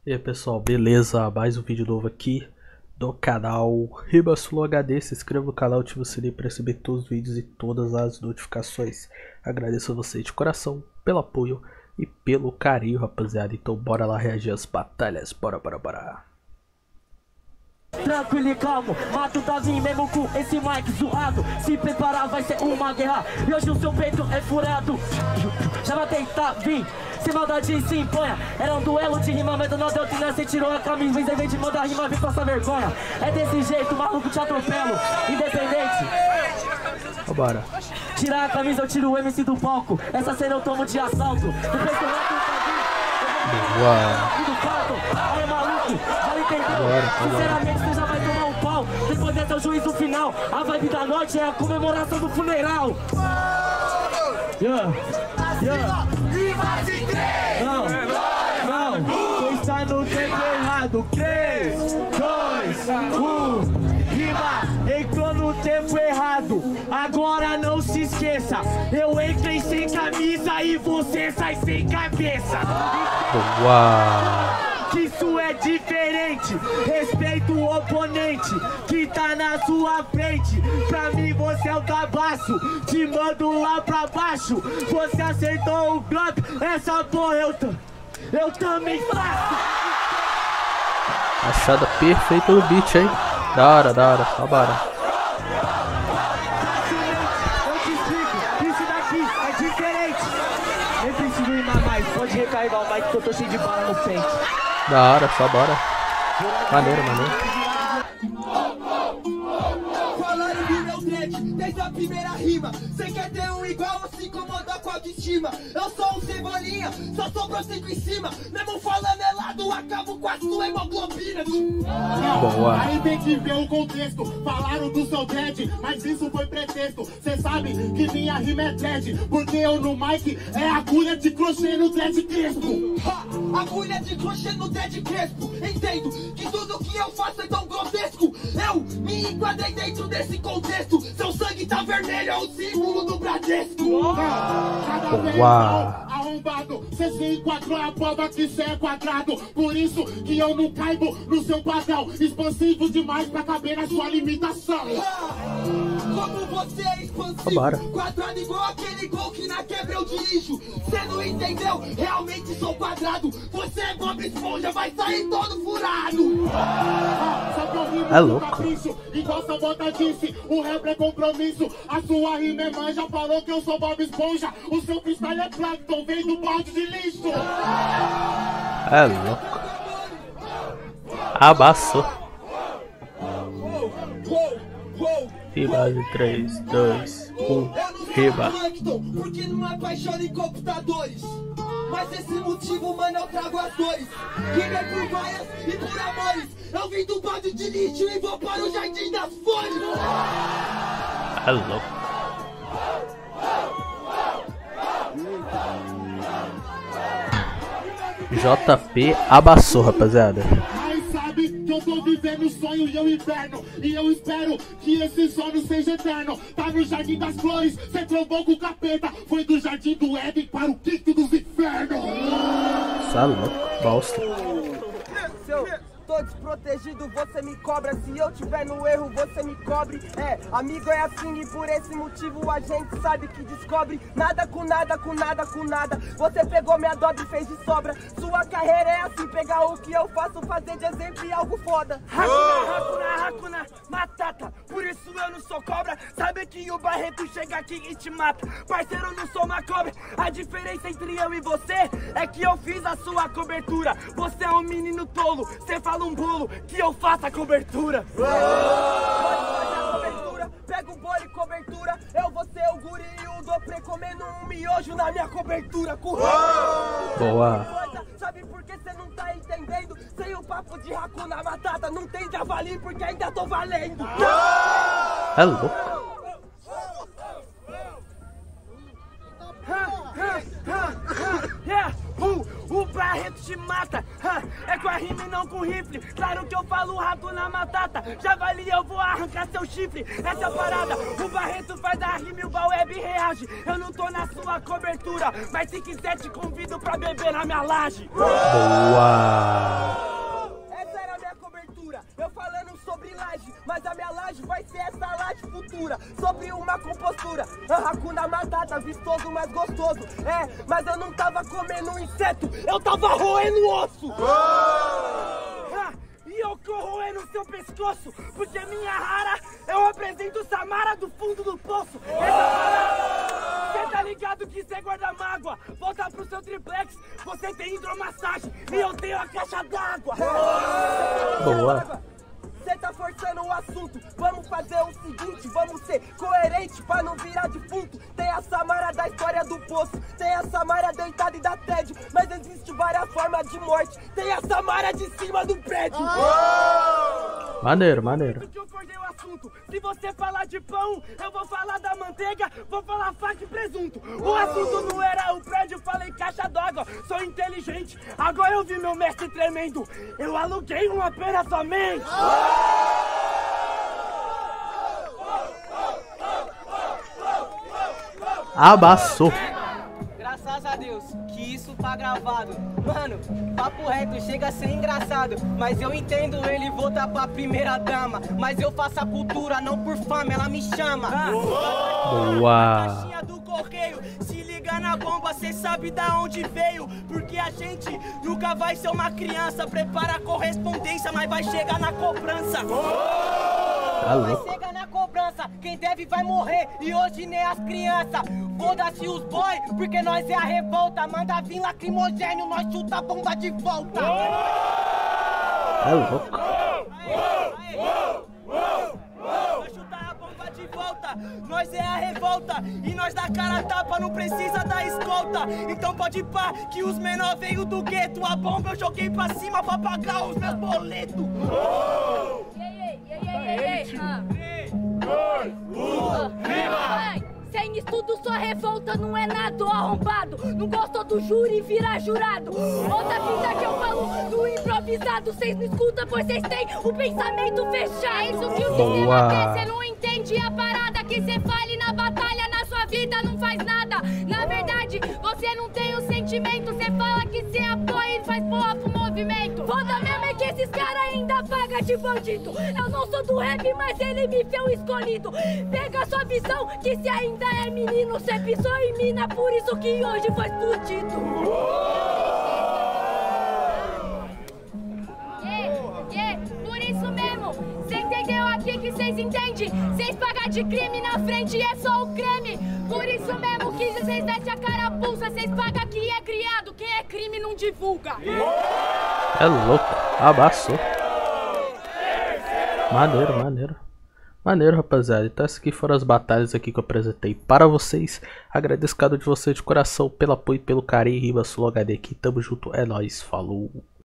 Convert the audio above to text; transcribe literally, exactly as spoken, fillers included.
E aí pessoal, beleza? Mais um vídeo novo aqui do canal Ribas Flow H D. Se inscreva no canal, ative o sininho para receber todos os vídeos e todas as notificações. Agradeço a vocês de coração pelo apoio e pelo carinho, rapaziada. Então bora lá reagir às batalhas, bora, bora, bora. Tranquilo e calmo, mato Davi mesmo com esse mic zoado. Se preparar vai ser uma guerra e hoje o seu peito é furado. Já vai tentar vir, sem maldade se imponha. Era um duelo de rima, mas do nada eu tinha, você tirou a camisa. Em vez de mandar rima, vem passar vergonha. É desse jeito, maluco, te atropelo, independente. Bora. Tirar a camisa, eu tiro o M C do palco. Essa cena eu tomo de assalto. Depois que eu mato o Davi, do fato, aí maluco, já entendeu? Sinceramente você já vai tomar um pau. Depois desse é o juízo final. A vibe da noite é a comemoração do funeral. Yeah, yeah. Não, não, você está no tempo errado. três, dois, um, rima, entrou no tempo errado. Agora não se esqueça, eu entrei sem camisa e você sai sem cabeça. Uau! Que isso é diferente, respeito o oponente que tá na sua frente. Pra mim você é o cabaço, te mando lá pra baixo. Você acertou o drop, essa porra eu, eu também faço. Achada perfeita no beat, hein? Da hora, da hora, tá bora. Eu te explico, isso daqui é diferente. Nem preciso rimar mais, pode recarregar o mic que eu tô cheio de bala no pente. Da hora, só bora. Maneiro, maneiro. Falaram do meu dread desde a primeira rima. Cê quer ter um igual ou se incomodar com a autoestima? Eu sou um cebolinha, só sou prossigo em cima. Mesmo falando elado, acabo com a sua hemoglobina. Boa. Aí tem que ver o contexto. Falaram do seu dread, mas isso foi pretexto. Cê sabe que minha rima é dread, porque eu no mic é agulha de crochê no dread crespo. Ha! Agulha de crochê no dread crespo. Entendo que tudo que eu faço é tão grotesco. Eu me enquadrei dentro desse contexto. Seu sangue tá vermelho, é o símbolo do Bradesco. Cada vez Uau. arrombado, cê se enquadrou, a prova que cê é quadrado. Por isso que eu não caibo no seu padrão. Expansivo demais pra caber na sua limitação. Como você é expansivo, Bora. quadrado igual aquele gol que na quebra eu dirijo. Cê não entendeu? Realmente sou quadrado. Você é Bob Esponja, vai sair todo furado. Só que eu rimo É com louco. capricho, igual Sabota disse, o rap é compromisso. A sua rima é manja, falou que eu sou Bob Esponja. O seu freestyle é Plankton, vem do balde de lixo. É louco. Abaçou. Riba de três, dois, um, riba. Porque não é paixão em computadores. Mas esse motivo, mano, eu trago as dores. Rima é por vaias e por amores. Eu vim do balde de lixo e vou para o jardim das flores. É louco. J P abaçou, rapaziada. Mas sabe que eu tô vivendo sonho e eu inverno. E eu espero que esse sonho seja eterno. Tá no jardim das flores, cê trovou com o capeta. Foi do jardim do Éden para o quinto dos infernos. Isso é louco, bosta. Se eu tô desprotegido, você me cobra. Se eu tiver no erro, você me cobre. É, amigo é assim e por esse motivo a gente sabe que descobre. Nada com nada, com nada, com nada. Você pegou minha dobra e fez de sobra. Sua carreira é assim, pegar o que eu faço, fazer de exemplo e algo foda. Hakuna, Hakuna, Hakuna, Matata. Por isso eu não sou cobra. Sabe que o Barreto chega aqui e te mata. Parceiro, eu não sou uma cobra. A diferença entre eu e você é que eu fiz a sua cobertura. Você é um menino tolo. Você fala um bolo que eu faço a cobertura. Pode fazer a cobertura, pega o bolo e cobertura. Eu vou ser o guri e o doprê comendo um miojo na minha cobertura. Correto. Boa. Sabe por que você não tá entendendo? Sem o papo de Hakuna Matata, não tem javali porque ainda tô valendo. É louco. Yeah, uh, o Barreto te mata. É com a rima e não com rifle. Claro que eu falo rato na matata. Javali, eu vou arrancar seu chifre. Essa é a parada. O Barreto faz a rima e o Baweb reage. Eu não tô na sua cobertura, mas se quiser te convido pra beber na minha laje. Boa. É, mas eu não tava comendo um inseto, eu tava roendo osso. Ah, e eu corroendo seu pescoço, porque minha rara, eu apresento Samara do fundo do poço. Cê tá ligado que cê guarda mágoa, volta pro seu triplex, você tem hidromassagem e eu tenho a caixa d'água. Boa. Cê tá forçando o assunto, vamos fazer o seguinte, vamos ser coerente pra não virar defunto. Tem a Samara da história do poço, tem a Samara deitada e da tédio, mas existe várias formas de morte. Tem a Samara de cima do prédio. Oh! Maneiro, maneiro. Que eu cortei o assunto. Se você falar de pão, eu vou falar da manteiga, vou falar faca e presunto. O assunto não era o prédio, falei caixa d'água. Sou inteligente, agora eu vi meu mestre tremendo. Eu aluguei uma pena somente. Abaçou. Graças a Deus que isso tá gravado. Mano, papo reto, chega a ser engraçado, mas eu entendo ele voltar pra primeira dama. Mas eu faço a cultura não por fama, ela me chama. Boa. Caixinha do correio, se liga na bomba, cê sabe da onde veio. Porque a gente nunca vai ser uma criança. Prepara a correspondência, mas vai chegar na cobrança. Vai chegar na cobrança, quem deve vai morrer, e hoje nem as crianças. Foda-se os boy, porque nós é a revolta. Manda vir lacrimogênio, nós chuta a bomba de volta. É louco. Nós chuta a bomba de volta, nós é a revolta. E nós dá cara a tapa, não precisa da escolta. Então pode ir pá, que os menor veio do gueto. A bomba eu joguei pra cima pra pagar os meus boletos. Sem estudo, sua revolta não é nada, arrombado. Não gostou do júri, vira jurado. Outra fita que eu falo do improvisado. Vocês não escutam, pois vocês têm o pensamento fechado. É isso que o sistema quer, cê não entende a parada. Que cê fale na batalha, na sua vida não faz nada. Na verdade, você não tem o sentimento. Cê fala que cê apoia e faz porra pro movimento. Foda mesmo é que esses caras ainda pagam de bandido. Eu não sou do rap, mas ele me fez o escolhido. Pega a sua visão, que se ainda é menino, cê pisou em mina, por isso que hoje foi explodido. Yeah, yeah, por isso mesmo, cê entendeu aqui que cês entendem? Cês pagam de crime na frente, é só o creme. Por isso mesmo que cês vestem a carapuça, cês pagam que é criado, quem é crime não divulga. É louco, abaçou. Maneiro, maneiro. Maneiro, rapaziada. Então essas aqui foram as batalhas aqui que eu apresentei para vocês. Agradeço cada um de vocês de coração pelo apoio e pelo carinho. Ribas Flow H D aqui. Tamo junto. É nóis. Falou.